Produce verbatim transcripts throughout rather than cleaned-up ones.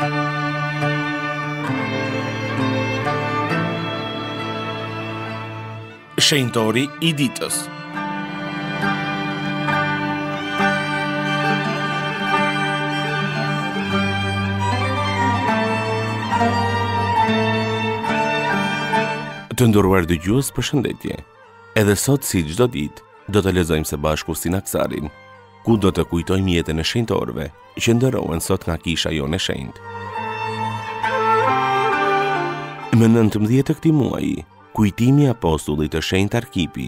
Shenjtori I ditës. Të nderuar dëgjues, përshëndetje. Edhe sot, si çdo ditë, do të lexojmë së bashku Sinaksarin, ku do të kujtojmë jetën e shenjtorëve që nderohen sot nga kisha jonë e shenjtë. Më nëntëmbëdhjetë të këtij muaji, kujtimi i apostullit të shenjtë Arkipi.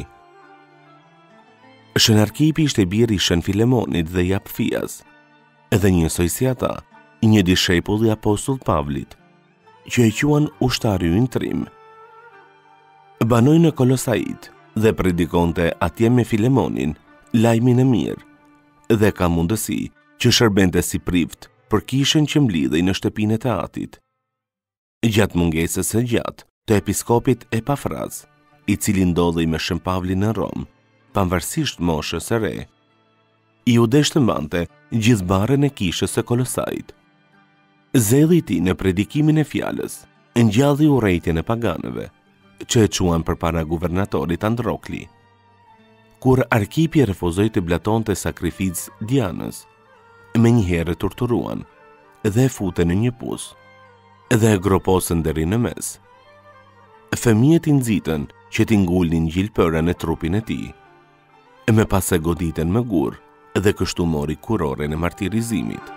Shën Arkipi ishte biri i Shën Filemonit dhe Japfias, edhe njësoj si ata, një dishepull i apostull Pavlit, që e quan ushtari i trim. Banoi në Kolosait dhe predikonte atje me Filemonin lajmin e mirë dhe ka mundësi që shërbente si prift për kishën që mlidhej në shtëpinë e Atit. Gjatë mungesës së gjatë të episkopit Epafras, i cili ndodhej me Shën Pavlin në Rom, pavarësisht moshës së re, i u dështëmbante gjithë barrën e kishës së Kolosait. Zelli i tij në predikimin e fjalës ngjallli urrejtjen e paganëve, që e quan përpara guvernatorit Androkli. Kur Arkipi refuzoi të blatonte sakrificë Dianës, menjëherë torturuan dhe e futen në një pus dhe e groposën deri në mes. Fëmijët i nxitën që t'i ngulnin gjilpërën e trupin e tij. Me pas e goditen me gur dhe kështu mori kuroren e martirizimit.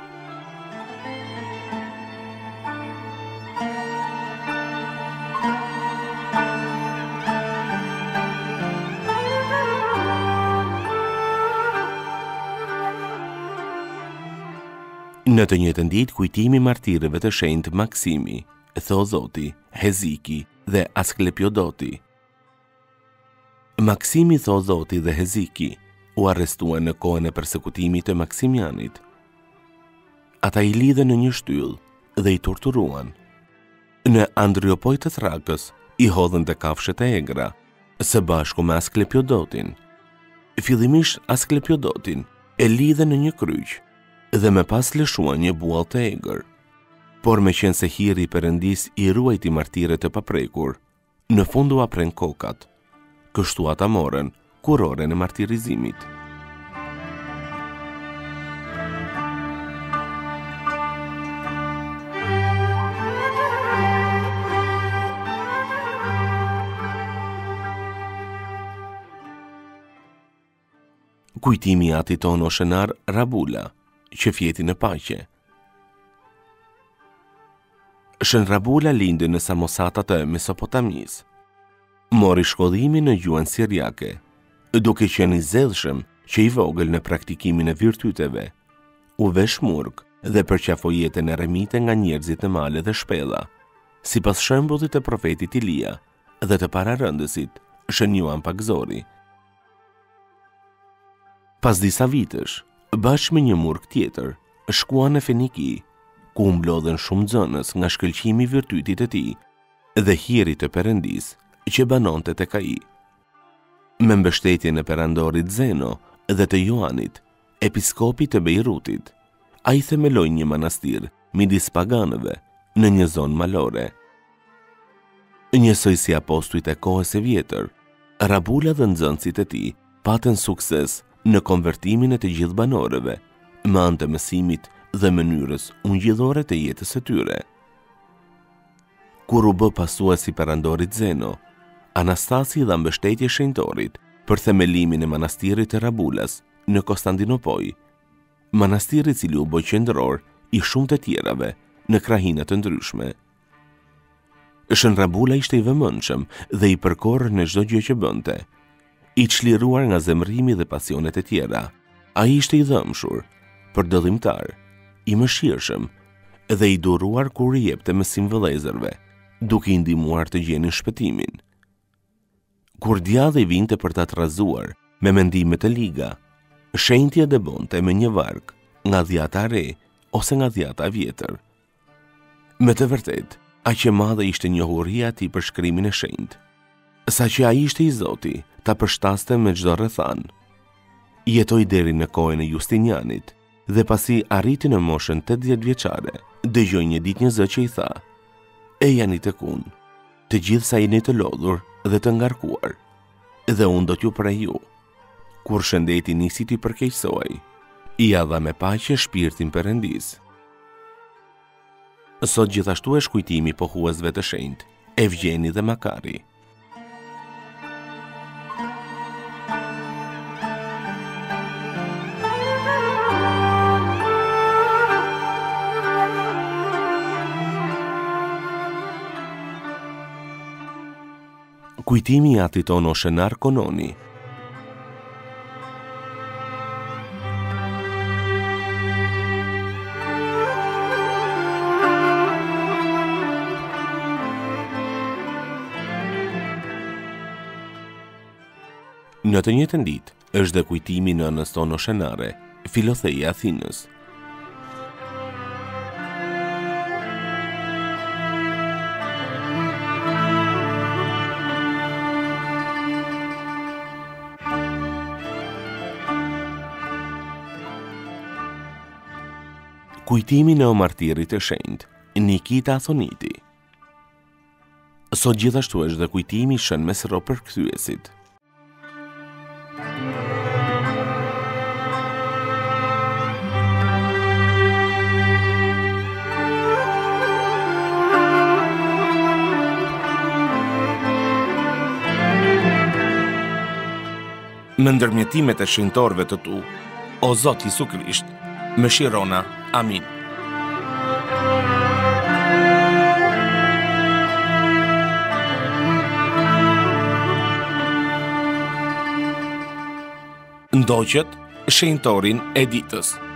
Në të njëjtën ditë, kujtimi i martirëve të shenjtë Maksimi, Theodoti, Heziki dhe Asklepiodoti. Maksimi, Theodoti dhe Heziki u arrestuan në kohën e përsekutimit të Maksimianit. Ata i lidhen në një shtyllë dhe i torturuan. Në Andriopoj të Thrakës i hodhën të kafshët e egra, së bashku me Asklepiodotin. Fillimisht Asklepiodotin e lidhen në një kryq dhe me pas lëshuan një buall të egër. Por me qenë se hiri i Perëndis i ruajti martirët e paprekur, në fund u apren kokat. Kështu ata morën kuroren e martirizimit. Kujtimi i atit tonë o shënar Rabula, që fjeti në paqe. Shën Rabula lindi në Samosata të Mesopotamis. Mori shkollimin në gjuhën siriake, duke qenë i zellshëm që i vogël në praktikimin e virtyteve. U vesh murg dhe përqafoi jetën e remite nga njerëzit në male dhe shpella, sipas shembullit të profetit Ilia dhe të pararëndësit Shën Juan Pagzori. Pas disa vitësh, bashkë me një murg tjetër, shkuan në Feniki, ku u mblodhen shumë xënës nga shkëlqimi i virtytit të tij dhe hiri të Perëndis që banonte tek ai. Me mbështetjen e perandorit Zeno dhe të Joanit, episkopit të Beirutit, ai themeloi një manastir midis paganëve në një zonë malore. Njësoj si apostujt e kohës së vjetër, Rabula dhe nxënësit e tij patën sukses në konvertimin e të gjithë banorëve, me anë të mësimit dhe mënyrës ungjillore të jetës së tyre. Kur u bë pasuesi perandorit Zeno, Anastasi dha mbështetje shenjtorit për themelimin e manastirit të Rabulas në Konstantinopoj, manastiri i cili u bë qendror i shumë të tjerave në krahina të ndryshme. Shën Rabula ishte i vëmendshëm dhe i përkorr në çdo gjë që bënte. I çliruar nga zemrimi dhe pasionet e tjera, ai ishte i dëmshur, përdëllimtar, i mëshirshëm dhe i duruar kur i jepte mësim vëllezërve, duke i ndihmuar të gjenin shpëtimin. Kur djalli vinte për ta trazuar me mendime të liga, shenjtja dëbonte me një varg nga dhjata e re ose nga dhjata e vjetër. Me të vërtet, aq e madhe ishte njohuria e tij për shkrimin e shenjtë, sa që ai ishte i Zoti ta përshtaste me çdo rrethan. Jetoi deri në kohën e Justinianit Dhe pasi arriti në moshën tetëdhjetë vjeçare, dëgjoi një ditë një zë që i tha: "E jani tek unë, të gjithë sa jeni të lodhur dhe të ngarkuar, dhe unë do t'ju prej ju." Kur shëndeti nisi t'i përkeqësoj, i ia dha me paqe shpirtin Perëndis. Sot gjithashtu është kujtimi pohuesve të shenjtë, Evgjeni dhe Makari. Kujtimi i atit tonë Shenar Kononi. Në të njëjtën ditë është dhe kujtimi në nënës tonë Shenare, Filotheia e Athinës. Kujtimi në martirit e shenjtë, Nikita Athoniti. Sot gjithashtu është dhe kujtimi i Shën Mesro Përkthyesit. Në ndërmjetimet e shenjtorëve të tu, o Zot Jezu Krisht, mëshirona. Amin. Ndoqët shenjtorin e ditës.